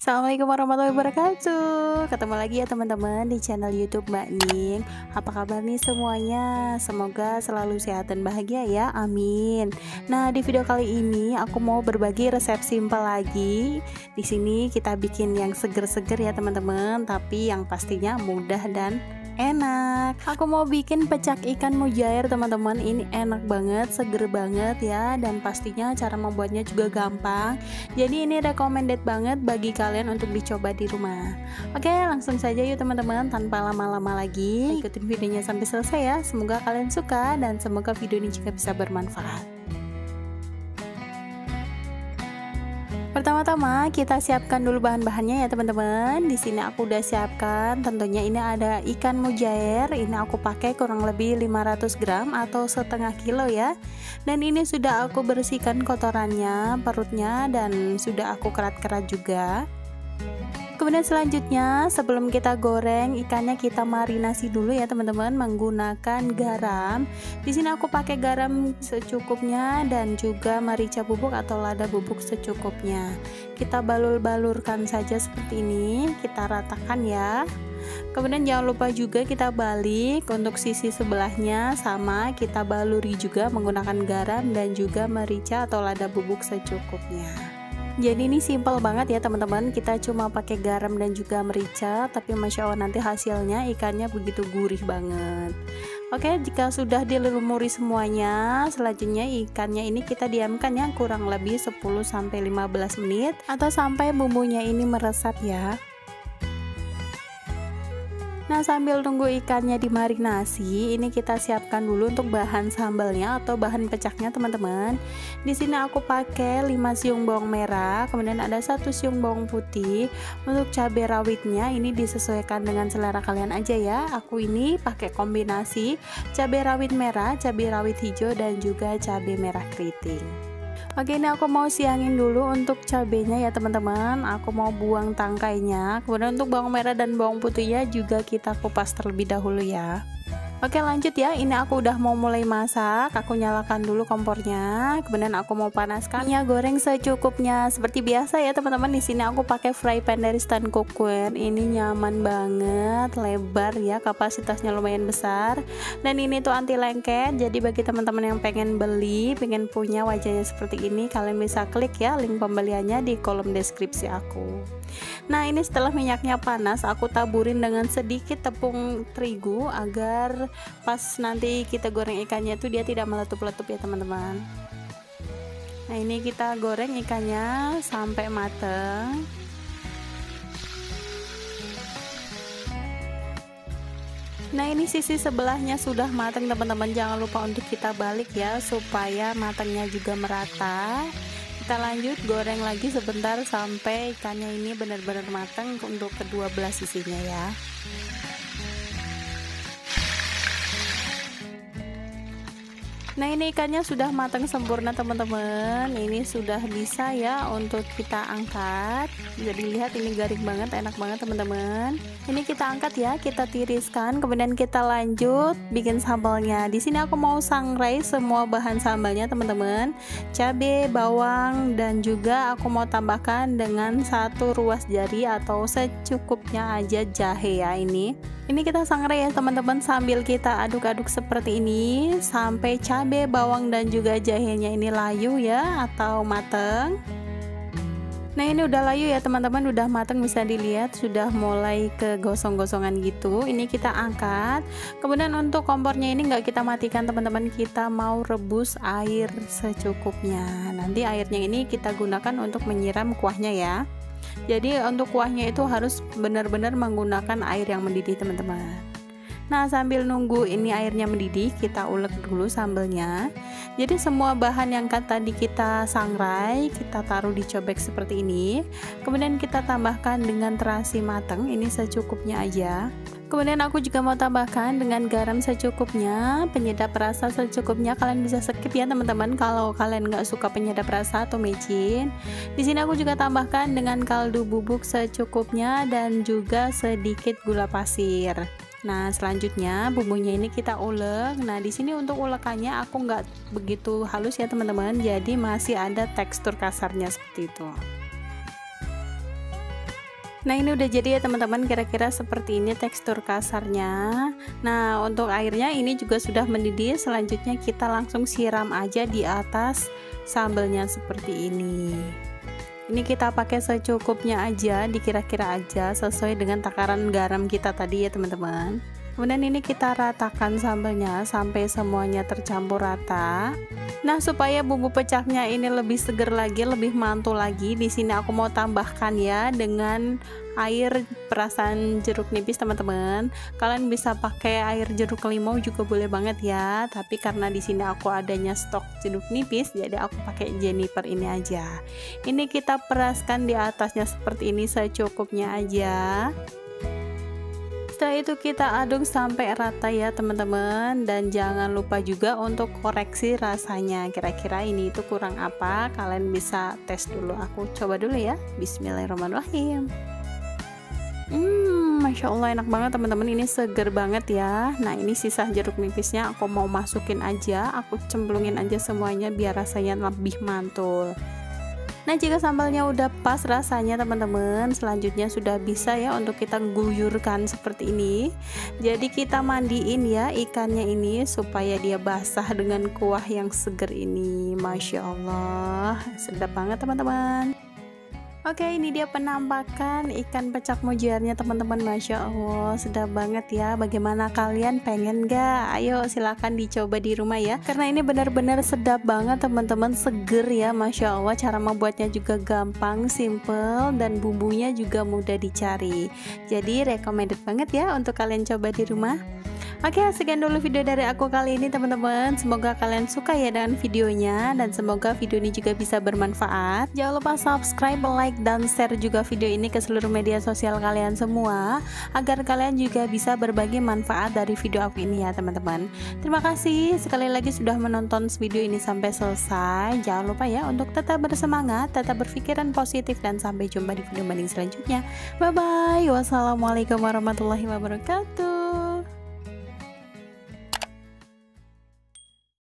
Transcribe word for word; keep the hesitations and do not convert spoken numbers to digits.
Assalamualaikum warahmatullahi wabarakatuh. Ketemu lagi ya teman-teman di channel YouTube Mbak Ning. Apa kabar nih semuanya? Semoga selalu sehat dan bahagia ya. Amin. Nah, di video kali ini aku mau berbagi resep simpel lagi. Di sini kita bikin yang seger-seger ya teman-teman, tapi yang pastinya mudah dan enak. Aku mau bikin pecak ikan mujair teman-teman. Ini enak banget, seger banget ya, dan pastinya cara membuatnya juga gampang. Jadi ini recommended banget bagi kalian untuk dicoba di rumah. Oke, langsung saja yuk teman-teman, tanpa lama-lama lagi. Ikutin videonya sampai selesai ya. Semoga kalian suka dan semoga video ini juga bisa bermanfaat. Pertama-tama kita siapkan dulu bahan-bahannya ya teman-teman. Di sini aku udah siapkan, tentunya ini ada ikan mujair. Ini aku pakai kurang lebih lima ratus gram atau setengah kilo ya. Dan ini sudah aku bersihkan kotorannya, perutnya, dan sudah aku kerat-kerat juga. Kemudian selanjutnya sebelum kita goreng ikannya kita marinasi dulu ya teman-teman menggunakan garam. Di sini aku pakai garam secukupnya dan juga merica bubuk atau lada bubuk secukupnya. Kita balur-balurkan saja seperti ini, kita ratakan ya. Kemudian jangan lupa juga kita balik untuk sisi sebelahnya, sama kita baluri juga menggunakan garam dan juga merica atau lada bubuk secukupnya. Jadi ini simple banget ya teman-teman, kita cuma pakai garam dan juga merica, tapi masya Allah nanti hasilnya ikannya begitu gurih banget. Oke, jika sudah dilumuri semuanya, selanjutnya ikannya ini kita diamkan ya kurang lebih sepuluh sampai lima belas menit atau sampai bumbunya ini meresap ya. Nah, sambil tunggu ikannya dimarinasi, ini kita siapkan dulu untuk bahan sambalnya atau bahan pecaknya teman-teman. Di sini aku pakai lima siung bawang merah, kemudian ada satu siung bawang putih. Untuk cabai rawitnya ini disesuaikan dengan selera kalian aja ya. Aku ini pakai kombinasi cabai rawit merah, cabai rawit hijau, dan juga cabai merah keriting. Oke, ini aku mau siangin dulu untuk cabenya ya teman-teman. Aku mau buang tangkainya. Kemudian untuk bawang merah dan bawang putihnya juga kita kupas terlebih dahulu ya. Oke, lanjut ya. Ini aku udah mau mulai masak. Aku nyalakan dulu kompornya. Kemudian aku mau panaskan minyak goreng secukupnya. Seperti biasa ya teman-teman. Di sini aku pakai fry pan dari stand cookware. Ini nyaman banget, lebar ya, kapasitasnya lumayan besar. Dan ini tuh anti lengket. Jadi bagi teman-teman yang pengen beli, pengen punya wajahnya seperti ini, kalian bisa klik ya link pembeliannya di kolom deskripsi aku. Nah, ini setelah minyaknya panas, aku taburin dengan sedikit tepung terigu agar pas nanti kita goreng ikannya tuh dia tidak meletup-letup ya teman-teman. Nah, ini kita goreng ikannya sampai mateng. Nah, ini sisi sebelahnya sudah matang teman-teman, jangan lupa untuk kita balik ya supaya matangnya juga merata. Kita lanjut goreng lagi sebentar sampai ikannya ini benar-benar matang untuk kedua belah sisinya ya. Nah, ini ikannya sudah matang sempurna teman-teman. Ini sudah bisa ya untuk kita angkat. Jadi lihat ini garing banget, enak banget teman-teman. Ini kita angkat ya, kita tiriskan, kemudian kita lanjut bikin sambalnya. Di sini aku mau sangrai semua bahan sambalnya teman-teman. Cabai, bawang, dan juga aku mau tambahkan dengan satu ruas jari atau secukupnya aja jahe ya ini. Ini kita sangrai ya teman-teman sambil kita aduk-aduk seperti ini sampai cabai, bawang, dan juga jahenya ini layu ya atau mateng. Nah, ini udah layu ya teman-teman, udah mateng, bisa dilihat sudah mulai ke gosong-gosongan gitu. Ini kita angkat. Kemudian untuk kompornya ini nggak kita matikan teman-teman, kita mau rebus air secukupnya. Nanti airnya ini kita gunakan untuk menyiram kuahnya ya. Jadi untuk kuahnya itu harus benar-benar menggunakan air yang mendidih teman-teman. Nah, sambil nunggu ini airnya mendidih, kita ulek dulu sambelnya. Jadi semua bahan yang kan tadi kita sangrai, kita taruh di cobek seperti ini. Kemudian kita tambahkan dengan terasi matang, ini secukupnya aja. Kemudian aku juga mau tambahkan dengan garam secukupnya, penyedap rasa secukupnya. Kalian bisa skip ya teman-teman kalau kalian nggak suka penyedap rasa atau micin. Di sini aku juga tambahkan dengan kaldu bubuk secukupnya dan juga sedikit gula pasir. Nah, selanjutnya bumbunya ini kita ulek. Nah, di sini untuk ulekannya aku nggak begitu halus ya teman-teman, jadi masih ada tekstur kasarnya seperti itu. Nah ini udah jadi ya teman-teman, kira-kira seperti ini tekstur kasarnya. Nah untuk airnya ini juga sudah mendidih, selanjutnya kita langsung siram aja di atas sambelnya seperti ini. Ini kita pakai secukupnya aja, dikira-kira aja sesuai dengan takaran garam kita tadi ya teman-teman. Kemudian ini kita ratakan sambelnya sampai semuanya tercampur rata. Nah, supaya bumbu pecaknya ini lebih seger lagi, lebih mantul lagi, di sini aku mau tambahkan ya dengan air perasan jeruk nipis teman-teman. Kalian bisa pakai air jeruk limau juga boleh banget ya. Tapi karena di sini aku adanya stok jeruk nipis, jadi aku pakai Jennifer ini aja. Ini kita peraskan di atasnya seperti ini secukupnya aja. Setelah itu kita aduk sampai rata ya teman-teman, dan jangan lupa juga untuk koreksi rasanya, kira-kira ini itu kurang apa, kalian bisa tes dulu. Aku coba dulu ya. Bismillahirrahmanirrahim. Hmm, Masya Allah enak banget teman-teman, ini seger banget ya. Nah ini sisa jeruk nipisnya aku mau masukin aja, aku cemplungin aja semuanya biar rasanya lebih mantul. Nah jika sambalnya udah pas rasanya teman-teman, selanjutnya sudah bisa ya untuk kita guyurkan seperti ini. Jadi kita mandiin ya ikannya ini supaya dia basah dengan kuah yang seger ini. Masya Allah sedap banget teman-teman. Oke, ini dia penampakan ikan pecak mujairnya teman-teman. Masya Allah sedap banget ya. Bagaimana, kalian pengen gak? Ayo silahkan dicoba di rumah ya, karena ini benar-benar sedap banget teman-teman, seger ya. Masya Allah, cara membuatnya juga gampang, simple, dan bumbunya juga mudah dicari. Jadi recommended banget ya untuk kalian coba di rumah. Oke, sekian dulu video dari aku kali ini teman-teman. Semoga kalian suka ya dengan videonya, dan semoga video ini juga bisa bermanfaat. Jangan lupa subscribe, like, dan share juga video ini ke seluruh media sosial kalian semua, agar kalian juga bisa berbagi manfaat dari video aku ini ya teman-teman. Terima kasih sekali lagi sudah menonton video ini sampai selesai. Jangan lupa ya untuk tetap bersemangat, tetap berpikiran positif, dan sampai jumpa di video banding selanjutnya. Bye bye. Wassalamualaikum warahmatullahi wabarakatuh.